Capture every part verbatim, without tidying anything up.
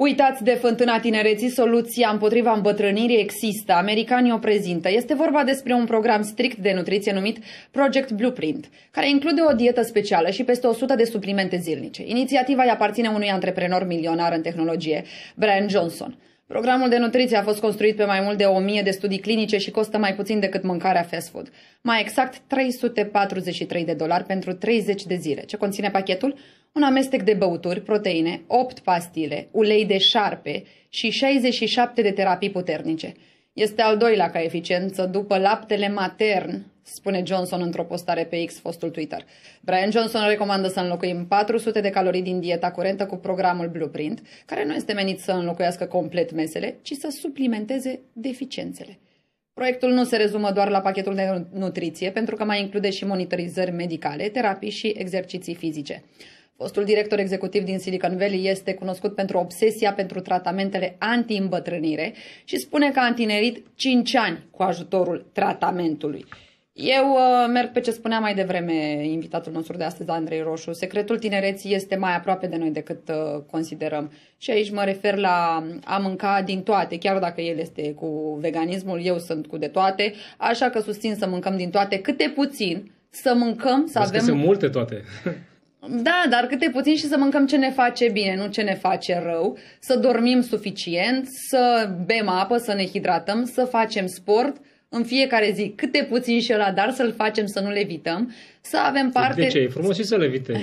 Uitați de fântâna tinereții, soluția împotriva îmbătrânirii există. Americanii o prezintă. Este vorba despre un program strict de nutriție numit Project Blueprint, care include o dietă specială și peste o sută de suplimente zilnice. Inițiativa îi aparține unui antreprenor milionar în tehnologie, Brian Johnson. Programul de nutriție a fost construit pe mai mult de o mie de studii clinice și costă mai puțin decât mâncarea fast food. Mai exact trei sute patruzeci și trei de dolari pentru treizeci de zile. Ce conține pachetul? Un amestec de băuturi, proteine, opt pastile, ulei de șarpe și șaizeci și șapte de terapii puternice. Este al doilea ca eficiență după laptele matern, spune Johnson într-o postare pe X, fostul Twitter. Brian Johnson recomandă să înlocuim patru sute de calorii din dieta curentă cu programul Blueprint, care nu este menit să înlocuiască complet mesele, ci să suplimenteze deficiențele. Proiectul nu se rezumă doar la pachetul de nutriție, pentru că mai include și monitorizări medicale, terapii și exerciții fizice. Fostul director executiv din Silicon Valley este cunoscut pentru obsesia pentru tratamentele anti-îmbătrânire și spune că a întinerit cinci ani cu ajutorul tratamentului. Eu uh, merg pe ce spunea mai devreme invitatul nostru de astăzi, Andrei Roșu. Secretul tinereții este mai aproape de noi decât uh, considerăm. Și aici mă refer la a mânca din toate, chiar dacă el este cu veganismul, eu sunt cu de toate, așa că susțin să mâncăm din toate, câte puțin, să mâncăm, să avem... Că sunt multe toate. Da, dar câte puțin și să mâncăm ce ne face bine, nu ce ne face rău, să dormim suficient, să bem apă, să ne hidratăm, să facem sport în fiecare zi, câte puțin și ăla, dar să-l facem, să nu le evităm, să avem parte... De ce? E frumos și să le evitezi.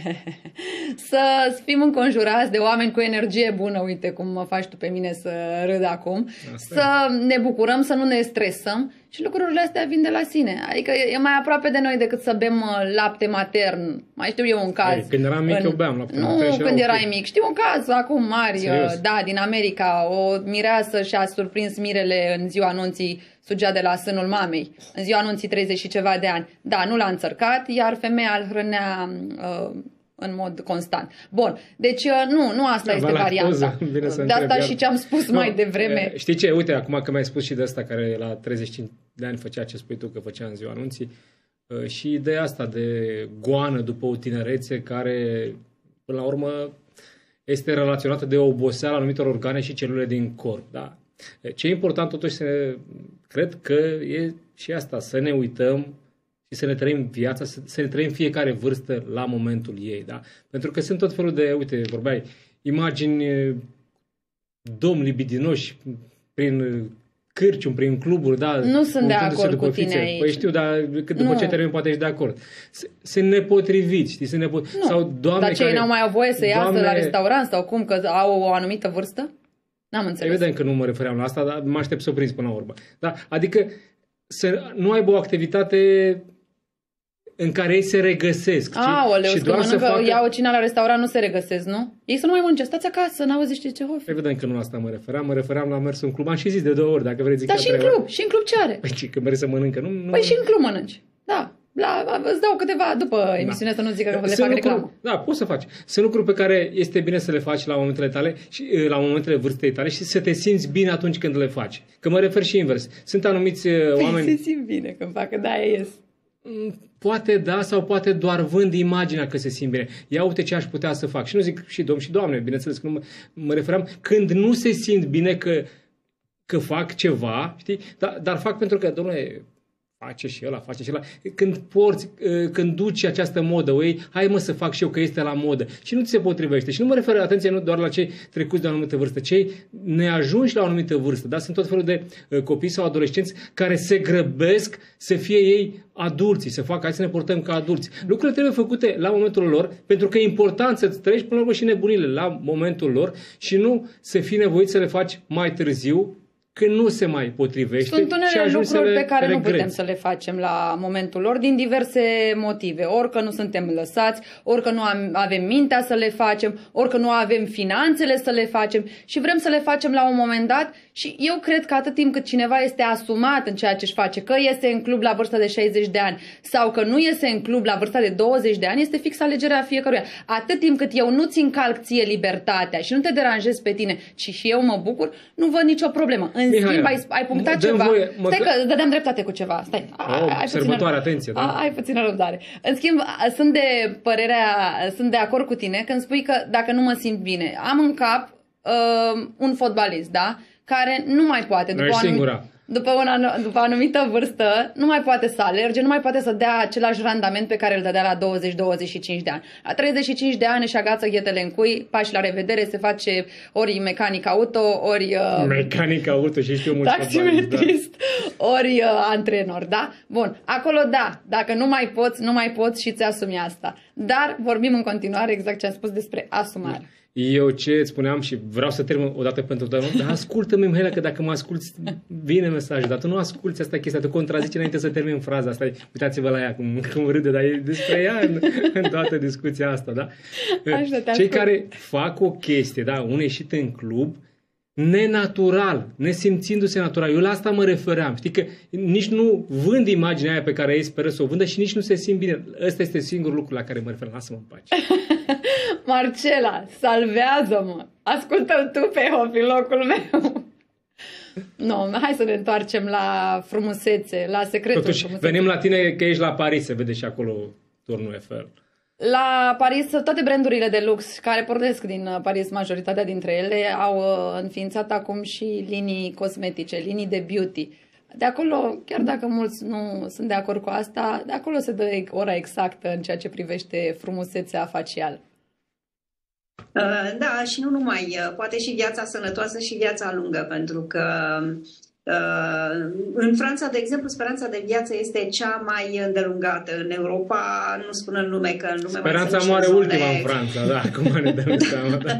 Să fim înconjurați de oameni cu energie bună, uite cum mă faci tu pe mine să râd acum, Asta să e. ne bucurăm, să nu ne stresăm și lucrurile astea vin de la sine. Adică e mai aproape de noi decât să bem lapte matern. Mai știu eu un caz. Ei, când eram mic în... eu beam lapte nu, matern. Nu, când erai mic. Știu un caz acum mari, Serios? da, din America. O mireasă și-a surprins mirele în ziua anunții, sugea de la sânul mamei, în ziua anunții treizeci și ceva de ani. Da, nu l-a înțărcat, iar femeia îl hrănea uh, în mod constant. Bun, deci uh, nu, nu asta da, este varianta. De asta și ce am spus no, mai devreme. Știi ce? Uite, acum că mi-ai spus și de asta care la treizeci și cinci de ani făcea ce spui tu că făcea în ziua anunții, uh, și ideea asta de goană după o tinerețe care, până la urmă, este relaționată de oboseala anumitor organe și celule din corp. Da? Ce e important totuși, să ne, cred că e și asta, să ne uităm și să ne trăim viața, să, să ne trăim fiecare vârstă la momentul ei. Da? Pentru că sunt tot felul de, uite, vorbeai, imagini domni libidinoși prin cârciumi, prin cluburi. Da, nu sunt de acord cu tine aici. Păi știu, dar după nu. ce termin poate ești de acord. Sunt nepotriviți, știi? Sunt nepot... Nu, sau doamne dar cei care... n-au mai voie să iasă doamne... la restaurant sau cum? Că au o anumită vârstă? N-am înțeles. Evident că nu mă refeream la asta, dar mă aștept să o prinzi până la urmă. Da? Adică să nu aibă o activitate în care ei se regăsesc. Aoleu, și doar mănâncă, să facă... iau o cină la restaurant, nu se regăsesc, nu? Ei să nu mai mănânce, stați acasă, n-auzi ce ce hofi. Evident că nu la asta mă referam, mă referam la mers în club. Am și zis de două ori, dacă vrei zic. Dar și în club, și în club ce are? Păi că mergi să mănâncă, nu? nu... Păi și în club mănânci, da. La, îți dau câteva după emisiunea da. să nu zic că le fac reclamă. Da, poți să faci. Sunt lucruri pe care este bine să le faci la momentele tale și la momentele vârstei tale și să te simți bine atunci când le faci. Că mă refer și invers. Sunt anumiți păi oameni... se simt bine când fac, da, ies. Poate da sau poate doar vând imaginea că se simt bine. Ia uite ce aș putea să fac. Și nu zic și domn și doamne, bineînțeles că nu mă, mă referam când nu se simt bine că, că fac ceva, știi? Dar, dar fac pentru că, domnule, face și ăla, face și ăla. Când porți, când duci această modă, ei, hai mă să fac și eu că este la modă. Și nu ți se potrivește. Și nu mă refer, atenție, nu doar la cei trecuți de o anumită vârstă, cei neajunși la o anumită vârstă. Da? Sunt tot felul de copii sau adolescenți care se grăbesc să fie ei adulții, să facă, hai să ne portăm ca adulți. Lucrurile trebuie făcute la momentul lor, pentru că e important să-ți treci până la urmă și nebunile la momentul lor și nu să fii nevoit să le faci mai târziu, când nu se mai potrivește. Sunt unele lucruri pe care regreți. nu putem să le facem la momentul lor din diverse motive. Ori că nu suntem lăsați, ori că nu avem mintea să le facem, ori că nu avem finanțele să le facem și vrem să le facem la un moment dat și eu cred că atât timp cât cineva este asumat în ceea ce își face, că iese în club la vârsta de șaizeci de ani sau că nu iese în club la vârsta de douăzeci de ani, este fix alegerea fiecăruia. Atât timp cât eu nu-ți încalc ție libertatea și nu te deranjez pe tine, ci și eu mă bucur, nu văd nicio problemă. În Mihai, schimb, ai, ai punctat ceva. Voie, mă... Stai că dădeam dreptate cu ceva. Stai. Oh, ai sărbătoare, atenție. Da? Ai puțină răbdare. În schimb, sunt de părerea, sunt de acord cu tine când spui că dacă nu mă simt bine, am în cap uh, un fotbalist, da? Care nu mai poate, după, anumit, după, una, după o anumită vârstă, nu mai poate să alerge, nu mai poate să dea același randament pe care îl dădea la douăzeci douăzeci și cinci de ani. La treizeci și cinci de ani își agață ghetele în cui, pași la revedere, se face ori mecanic auto, ori... Uh, mecanic auto și știu mulți taximetrist, da. ori uh, antrenor, da? Bun, acolo da, dacă nu mai poți, nu mai poți și ți-asumi asta. Dar vorbim în continuare exact ce am spus despre asumare. Eu ce îți spuneam și vreau să termin o dată pentru totdeauna, dar ascultă-mă, Mihaela, că dacă mă asculți, vine mesajul, dar tu nu asculți asta chestia, tu contrazici înainte să termin fraza asta. Uitați-vă la ea, cum, cum râde, dar e despre ea în, în toată discuția asta, da? Așa, cei care fac o chestie, da, un ieșit în club, nenatural, nesimțindu-se natural. Eu la asta mă refeream. Știi că nici nu vând imaginea aia pe care ei speră să o vândă și nici nu se simt bine. Ăsta este singurul lucru la care mă refer. Lasă-mă în pace. Marcela, salvează-mă! Ascultă-l tu pe Hopi, locul meu! Nu, no, hai să ne întoarcem la frumusețe, la secretul Totuși, frumusețe. venim la tine că ești la Paris, se vede și acolo turnul Eiffel. La Paris, toate brandurile de lux care pornesc din Paris, majoritatea dintre ele, au înființat acum și linii cosmetice, linii de beauty. De acolo, chiar dacă mulți nu sunt de acord cu asta, de acolo se dă ora exactă în ceea ce privește frumusețea facială. Da, și nu numai, poate și viața sănătoasă și viața lungă, pentru că în Franța, de exemplu, speranța de viață este cea mai îndelungată. În Europa, nu spun în lume că în lume speranța mai moare zone... ultima în Franța, da, acum ne dăm seama. Da.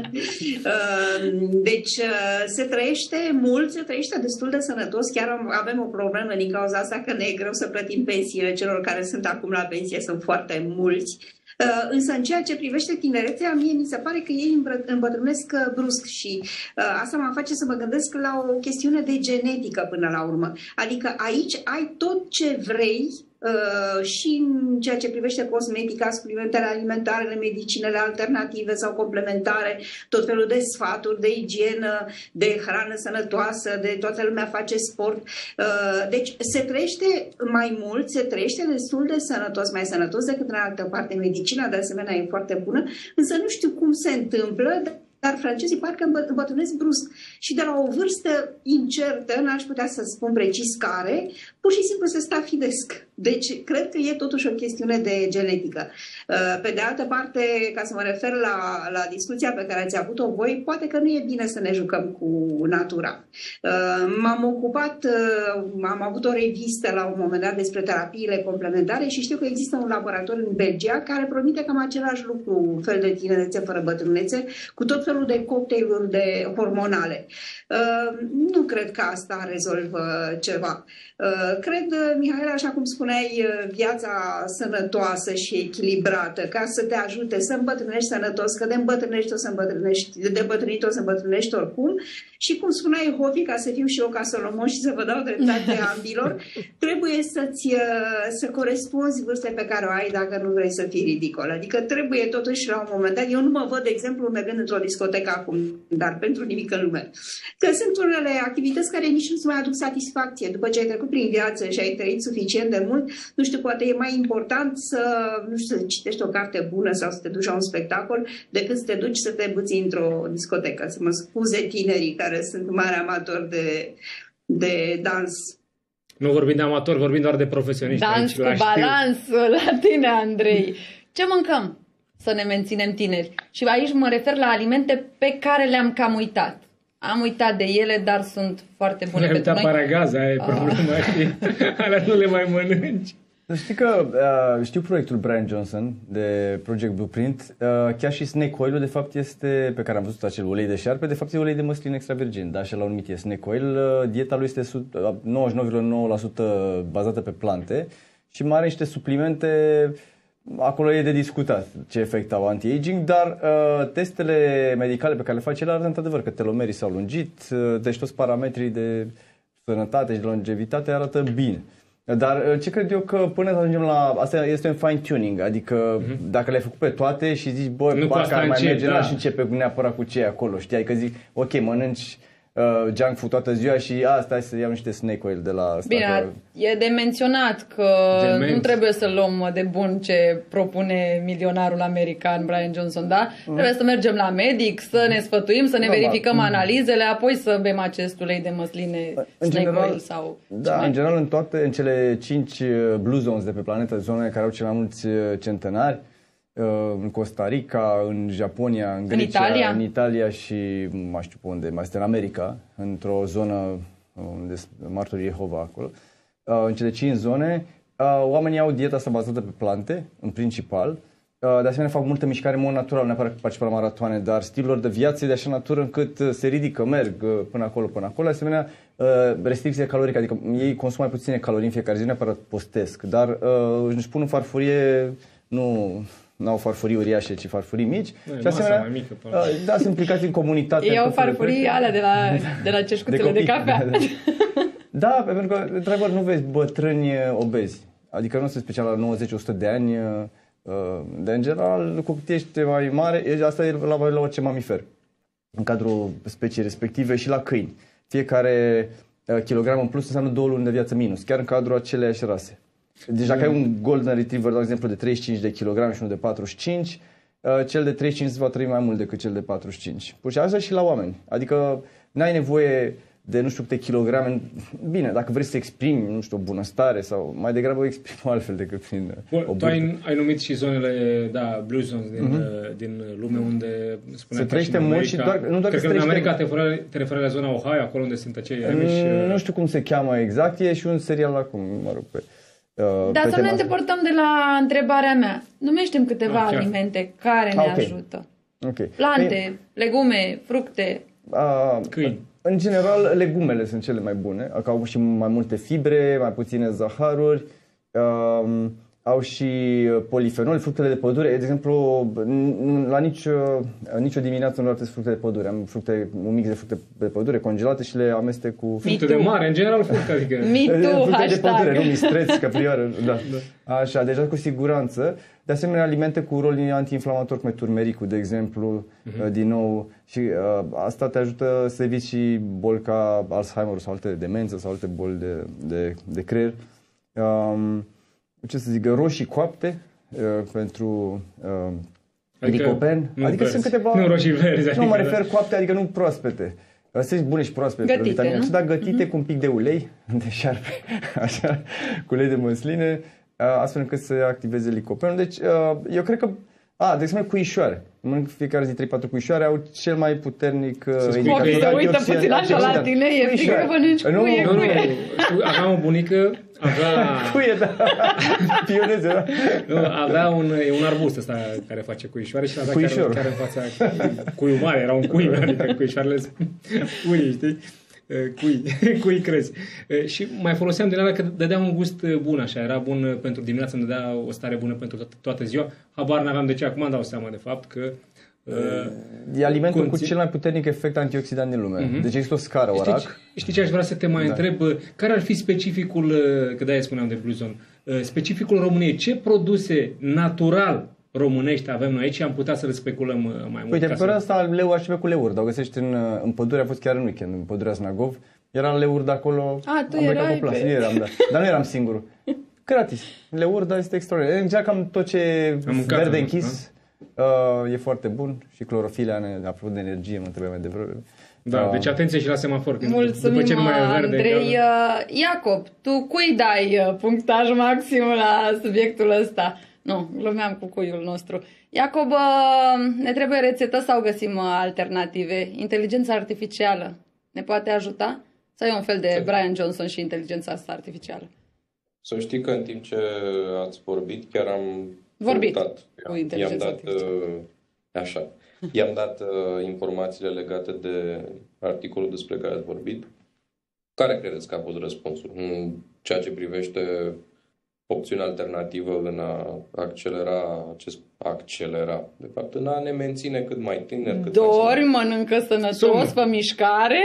Deci se trăiește mult, se trăiește destul de sănătos. Chiar avem o problemă din cauza asta că ne e greu să plătim pensiile celor care sunt acum la pensie, sunt foarte mulți. Însă în ceea ce privește tinerețea, mie mi se pare că ei îmbătrânesc brusc și uh, asta mă face să mă gândesc la o chestiune de genetică până la urmă. Adică aici ai tot ce vrei uh, și în ceea ce privește cosmetica, suplimentele alimentare, medicinele alternative sau complementare, tot felul de sfaturi de igienă, de hrană sănătoasă, de toată lumea face sport. Uh, deci se trăiește mai mult, se trăiește destul de sănătos, mai sănătos decât în altă parte. Medicina de asemenea e foarte bună, însă nu știu cum se întâmplă, dar francezii parcă îmbătrânesc brusc și de la o vârstă incertă, n-aș putea să spun precis care, pur și simplu se stafidesc. Deci, cred că e totuși o chestiune de genetică. Pe de altă parte, ca să mă refer la, la discuția pe care ați avut-o voi, poate că nu e bine să ne jucăm cu natura. M-am ocupat, am avut o revistă la un moment dat despre terapiile complementare și știu că există un laborator în Belgia care promite cam același lucru, un fel de tinerețe fără bătrânețe, cu tot felul de cocktailuri de hormonale. Nu cred că asta rezolvă ceva. Cred, Mihaela, așa cum spuneai, viața sănătoasă și echilibrată, ca să te ajute să îmbătrânești sănătos, că de îmbătrânești o să îmbătrânești, de îmbătrânit o să îmbătrânești oricum. Și cum spuneai, Hopi, ca să fiu și eu ca Solomon și să vă dau dreptate ambilor, trebuie să-ți, să corespunzi vârstei pe care o ai dacă nu vrei să fii ridicol. Adică trebuie totuși la un moment dat, eu nu mă văd, de exemplu, mergând într-o discotecă acum, dar pentru nimic în lume. Că sunt unele activități care nici nu-ți mai aduc satisfacție. După ce ai trecut prin viață și ai trăit suficient de mult, nu știu, poate e mai important să, nu știu, să citești o carte bună sau să te duci la un spectacol decât să te duci să te buții într-o discotecă. Să mă scuze tinerii care sunt mari amatori de, de dans. Nu vorbim de amatori, vorbim doar de profesioniști. Dans cu balansul la tine, Andrei. Ce mâncăm să ne menținem tineri? Și aici mă refer la alimente pe care le-am cam uitat. Am uitat de ele, dar sunt foarte bune pentru noi. Le-ai uitat paragaza, aia e problema. Alea nu le mai mănânci. Știi că uh, știu proiectul Brian Johnson de Project Blueprint, uh, chiar și snake oil-ul de fapt este, pe care am văzut acel ulei de șarpe, de fapt e ulei de măslin extra virgin, dar așa l-au numit e snake oil, uh, dieta lui este nouăzeci și nouă virgulă nouă la sută bazată pe plante și mai are niște suplimente, acolo e de discutat ce efect au anti-aging, dar uh, testele medicale pe care le face el arată într-adevăr că telomerii s-au lungit, uh, deci toți parametrii de sănătate și de longevitate arată bine. Dar ce cred eu că până să ajungem la... Asta este un fine-tuning, adică uh-huh. dacă le-ai făcut pe toate și zici, bă, parcă ar mai merge, da. Și începe neapărat cu ce e acolo, știi? Adică zic, ok, mănânci uh, junk food toată ziua și a, stai să iau niște snake oil de la asta. Bine, că... e de menționat că Gelment. nu trebuie să luăm de bun ce propune milionarul american Brian Johnson, da? Mm. Trebuie să mergem la medic, să ne sfătuim, să ne Normal. verificăm analizele, apoi să bem acest ulei de măsline, În snake general, oil sau... da, în general în toate, în cele cinci blue zones de pe planetă, zonele care au cel mai mulți centenari, în Costa Rica, în Japonia, în Grecia, în Italia, în Italia și mai știu pe unde, mai este în America, într-o zonă unde sunt martorii Jehova acolo. În cele cinci zone, oamenii au dieta asta bazată pe plante, în principal. De asemenea, fac multă mișcare în mod natural, nu neapărat că participă la maratoane, dar stilul lor de viață e de așa natură încât se ridică, merg până acolo, până acolo. De asemenea, restricție calorică, adică ei consumă mai puține calorii în fiecare zi, nu neapărat postesc, dar își pun în farfurie, nu... n-au farfurii uriașe, ci farfurii mici. Da, și asemenea, mai mică, da, sunt implicați în comunitate. ei au farfurii alea de la, de la ceșcuțele de, de cafea. Da, da. Da, pentru că, într-adevăr, nu vezi bătrâni obezi. Adică nu sunt special la nouăzeci la o sută de ani, de în general, cu cât ești mai mare, asta e la, la orice mamifer, în cadrul speciei respective și la câini. Fiecare kilogram în plus înseamnă două luni de viață minus, chiar în cadrul aceleiași rase. Deci dacă mm. ai un Golden Retriever, de exemplu, de treizeci și cinci de kilograme și unul de patruzeci și cinci, cel de treizeci și cinci va trăi mai mult decât cel de patruzeci și cinci. Pur și așa și la oameni. Adică n-ai nevoie de nu știu câte kilograme. Bine, dacă vrei să exprimi, nu știu, o bunăstare sau mai degrabă o exprimi altfel decât prin Bun, o tu ai, ai numit și zonele, da, blue zones din, mm-hmm. din lume unde spuneam se trăiește mult și doar, nu doar cred că, că în trăiește... America te referi, te referi la zona Ohio, acolo unde sunt acei amiși. Nu știu cum se cheamă exact, e și un serial acum, mă rog, pe... Uh, Dar să ne îndepărtăm de la întrebarea mea. Numește-mi câteva ah, alimente care ah, ne okay. ajută. Okay. Plante, Ei, legume, fructe. Uh, Câini. În general, legumele sunt cele mai bune, că au și mai multe fibre, mai puține zaharuri, uh, au și polifenoli, fructele de pădure. De exemplu, la nici, nicio dimineață nu arătesc fructe de pădure. Am fructe, un mix de fructe de pădure congelate și le amestec cu... Fructe de mare, în general fructe, adică... Me too, fructe hashtag. de pădure, nu mistreți, căprioară. Da. Da. Așa, deja cu siguranță. De asemenea, alimente cu rol antiinflamator, cum e turmericul, de exemplu, uh-huh. din nou. Și uh, asta te ajută să eviți și boli ca Alzheimer sau alte demențe sau alte boli de, de, de creier. Um, ce să zic, roșii coapte uh, pentru uh, adică licopen. Adică sunt câteva... Nu roșii verzi. Adică, nu, mă refer coapte, adică nu proaspete. Sunt bune și proaspete. Gătite, nu? Da, gătite mm-hmm. cu un pic de ulei de șarpe, așa, cu ulei de măsline, astfel încât să activeze licopenul. Deci, eu cred că... A, de exemplu, cuișoare. Mănânc fiecare zi trei patru cuișoare, au cel mai puternic indicator. Se uită puțin așa la tine, e frică că mănânci cuie, nu, cuie. Nu, nu, aveam o bunică, avea... Cuie, da, pioneze, da. Nu, avea un, e un arbust ăsta care face cuișoare și avea chiar, chiar în fața cuiul mare, era un cui, adică cuișoarele cui, știi? Cui, cui crezi. Și mai foloseam din alea că dădea un gust bun așa, era bun pentru dimineață, îmi dădea o stare bună pentru toată, toată ziua. Habar n-aveam de ce, acum îmi dau seama de fapt că... E alimentul conțin... cu cel mai puternic efect antioxidant din lume. Uh-huh. Deci există o scară, O R A C. Știi, știi ce aș vrea să te mai da. întreb? Care ar fi specificul, că de-aia spuneam de Blue Zone, specificul României? Ce produse natural românești avem noi aici și am putea să le speculăm mai mult? Uite, pe asta leu aș cu leuri, dar o găsești în, în pădure, a fost chiar în weekend, în pădurea Snagov. Era leuri de acolo. A, tu am erai cu pe... eram, da. Dar nu eram singurul. Gratis. Leuri, dar este extraordinar. Încercam tot ce verde închis. Uh, e foarte bun și clorofila, ne, apropo de energie, mă trebuie mai devreme. Da, uh, deci atenție și la semafor. Mulțumim, după ce nu mai e verde, Andrei. Uh, Iacob, tu cui dai uh, punctaj maxim la subiectul ăsta? Nu, glumeam cu cuiul nostru. Iacob, uh, ne trebuie rețetă sau găsim uh, alternative? Inteligența artificială ne poate ajuta? Sau e un fel de Brian Johnson și inteligența asta artificială? Să știi că în timp ce ați vorbit, chiar am vorbit căutat, cu inteligența i-am dat, uh, așa, i-am dat uh, informațiile legate de articolul despre care ați vorbit. Care credeți că a fost răspunsul în ceea ce privește opțiunea alternativă în a accelera, acest, accelera, de fapt, în a ne menține cât mai tineri, cât Dormi, mai mănâncă sănătos, fă mișcare.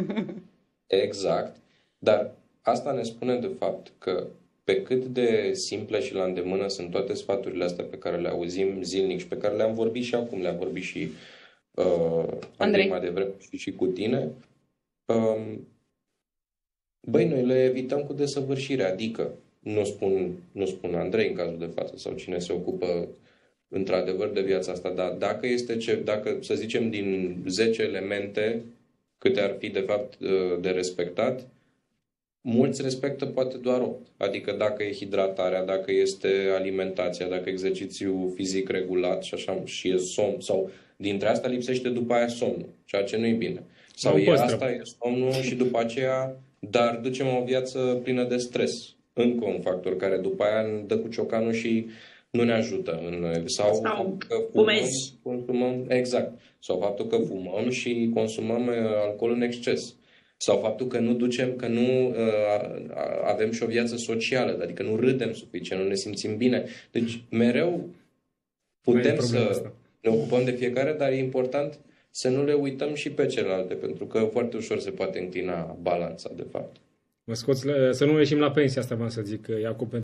Exact. Dar asta ne spune de fapt că pe cât de simple și la îndemână sunt toate sfaturile astea pe care le auzim zilnic și pe care le-am vorbit și acum, le-am vorbit și uh, Andrei mai devreme și, și cu tine, Um, băi, noi le evităm cu desăvârșire, adică, nu spun, nu spun Andrei în cazul de față sau cine se ocupă într-adevăr de viața asta, dar dacă este ce, dacă, să zicem, din zece elemente câte ar fi de fapt de respectat, mulți respectă poate doar opt. Adică dacă e hidratarea, dacă este alimentația, dacă exercițiul fizic regulat și așa, și e somn, sau dintre asta lipsește după aia somnul, ceea ce nu e bine. Sau e asta, e somnul și după aceea, dar ducem o viață plină de stres. Încă un factor care după aia ne dă cu ciocanul și nu ne ajută. În, sau, sau că fumăm, consumăm, exact. Sau faptul că fumăm și consumăm alcool în exces. Sau faptul că nu ducem, că nu uh, avem și o viață socială, adică nu râdem suficient, nu ne simțim bine. Deci mereu putem să asta. ne ocupăm de fiecare, dar e important să nu le uităm și pe celelalte, pentru că foarte ușor se poate înclina balanța, de fapt. Mă scoți, să nu ieșim la pensie, asta v-am să zic, Iacob,